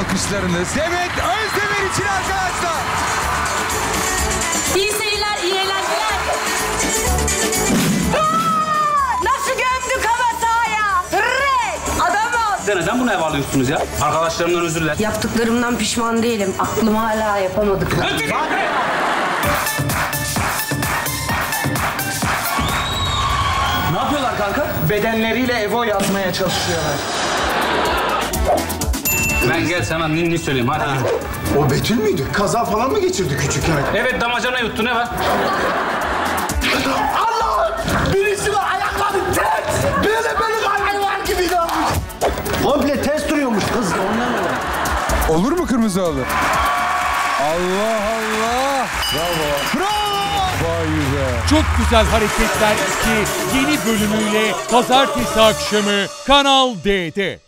alkışlarınız Demet Özdemir için arkadaşlar. İyi seyirler, iyi eğlenceler. Nasıl gömdük hava sahaya? Adam ol. Neden bunu eve alıyorsunuz ya? Arkadaşlarımdan özür diler. Yaptıklarımdan pişman değilim. Aklım hala yapamadık. Ne yapıyorlar kanka? Bedenleriyle Evo yazmaya çalışıyorlar. Ben gel sana ninni söyleyeyim hadi. O Betül müydü? Kaza falan mı geçirdi küçükken? Evet damacana yuttu ne var? Allah! Birisi var ayakları ters! Böyle hayvan gibi inanmış. Komple ters duruyormuş kız. Ondan öyle. Olur mu kırmızı halı? Allah Allah. Bravo. Bravo. Vay be. Çok Güzel Hareketler 2 yeni bölümüyle pazartesi akşamı Kanal D'de.